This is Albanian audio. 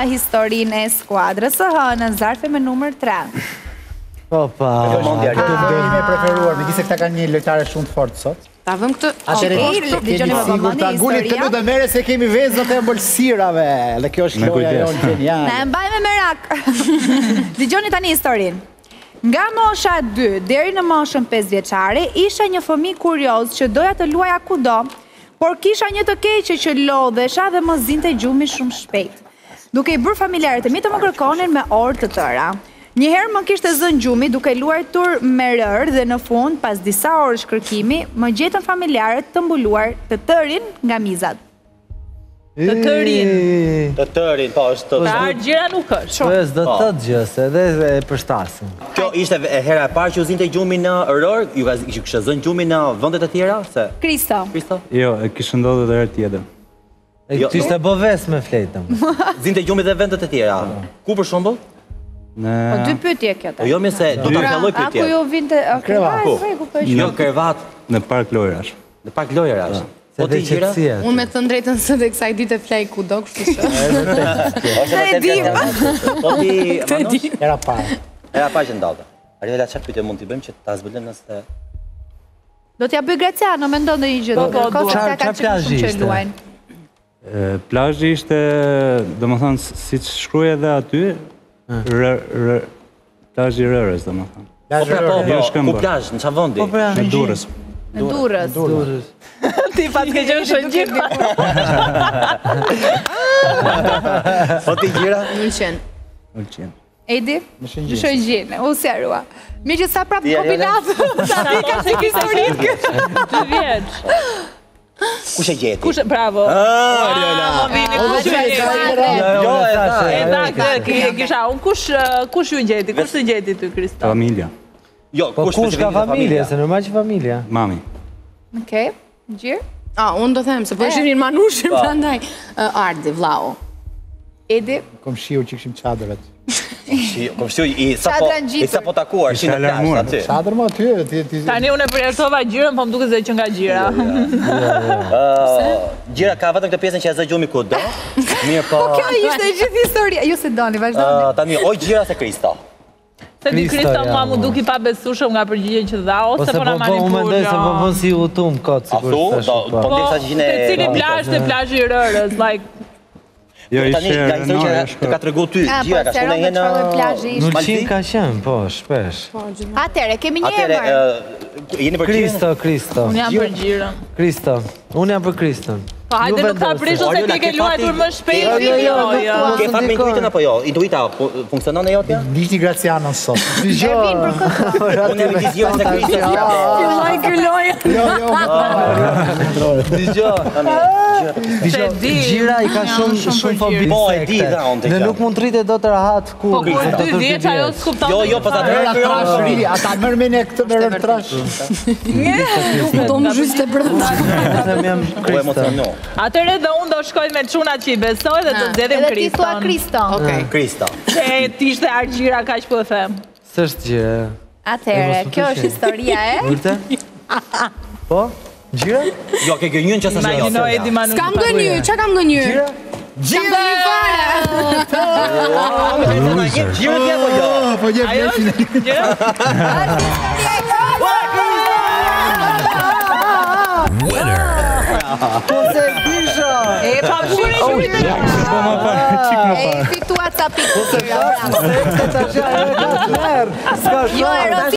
historinë e skuadrës së hënës, zarfi me numër 3. Opa. Këtë vdekje me preferuar, me dise këta kanë një lojtare shumë të fortë sot. Ta vëm këtë... Dëgjoni më vëmendje Gulit të lutem mere se kemi vezët e ëmbëlsirave. Dhe kjo është loja jonë geniale. Na e mbajmë me merak. Dëgjoni tani historinë. Nga mosha 2 deri në moshën 5 vjeçare, isha një fëmijë kurioz që doja të luaja kudo, por kisha një të keqe që lodhesha dhe më zinte gjumi shumë shpejt. Duke i bërë familjarët e mi të më kërkonin me orë të tëra. Njëherë më kishte zënë gjumi duke luajtur me rër dhe në fund, pas disa orësh kërkimi, më gjetën familjarët të mbuluar të tërin nga mizat. Të tërin. Të tërin, po, është të... Pra, gjira nuk është. Po, s'do të gjëse, edhe e përshtasim. Kjo ishte hera e parë që u zinte gjumi në rër, ju kishte zënë gjumi në vendet e tjera? Kristo. Jo, e kishë ndodhur edhe herë tjetër. E kishte boves me fletëm. Zinte gjumi dhe vendet e tjera. Ku për shembull? Po dy pyetje kjo ta. Jo më se do ta filloj pyetjen. Aku ju vinte Jo krevat në park lojrash. Në park lojrash. Po ti gjira? Unë me të drejtën së dhe kësaj dite flej kudo, kështu që. E dim. Po ti Era parë. Era parë që ndodhe. Ariela, çfarë pyetje mund t'i bëjmë që ta zbulojmë nëse Do t'ja bëj Graciano, mendon ndonjë gjë. Çfarë plazhi ishte? Plazhi ishte, domethënë, siç shkruaj edhe aty, plazhi Rërës, domethënë. Ku plazh, në çfarë vendi? Në Durrës. Në Durrës. Ti pas ke qenë shëngjim. Po ti gjira? Ulqen. Edi? Në shëngjin. U sjarua. Mi që sa prapë kombinatë. Sa ti ka si historitë. 2 vjeç. Kush e gjeti? Bravo. Ariola. Më vini kush e gjeti. Jo, e Kisha, unë kush ju gjeti? Kush të gjeti ty, Kristo? Familja. Jo, kush ka familje, se normal që familja. Mami. Okej, gjirë? Unë do them, se po ishin manushin, prandaj. Ardi, vllau. Edi? Komshiu që kishim çadrat. Komshiu i sapo takuar, në plazh aty. Çadër më aty. Tani unë e përjashtova gjirën, po më duket se që nga gjira. Gjira ka vetëm këtë pjesën që e zë gjumi kudo. Mirë po. Po kjo ishte gjithë historia. Ju se doni, vazhdoni. Tani oj gjira se Kristo. Se ti Kristo mua mu duki pa besueshëm nga përgjigjen që dha, ose po na manipulon. Unë mendoj se po bën si utum kot sigurisht. Po ndesa që gjine. Te cili plazh te plazhi i Rërës, like Jo, tani nga historia që të ka tregu ty, gjira ka shkuar në Në Ulqin ka qenë, po, shpesh. Atëre, kemi një emër. Jeni për Kristo. Unë jam për gjirën. Kristo. Unë jam për Kriston. Po hajde nuk ta prish ose ti ke luajtur më shpejt. Jo. Ke fat me intuitën apo jo? Intuita funksionon e jotja? Ndiqni Graciano sot. Ervin për këtë. Unë jam gjithë se Kristo. Filloi ky lojë. Dgjoj. Gjira i ka shumë fobi. Po e di raunde. Dhe nuk mund rritet do të rahat ku. Po kur 2 vjeç ajo skupton. Jo, po ta drejt. Ata mërmin e këtë me trash. Do më zhyste brenda. Po emociono. Atëre dhe unë do shkoj me çunat që i besoj dhe do zgjedhim Edhe ti thua Kriston. Kristo. Kristo. Se ti ishte argjira kaq po e them. S'është gjë. Atëre, kjo është historia e. Vërtet? Po? Gjira? Jo, ke gënjën që s'është ajo. Imagjino Edi Manu. S'kam gënjë, çka kam gënjë? Gjira ti apo jo? Po jep Winner! Po se disha! E pa shuri. E fitua ca pikë. Po se ka, se ka qa e ka të merë! Ska shumë!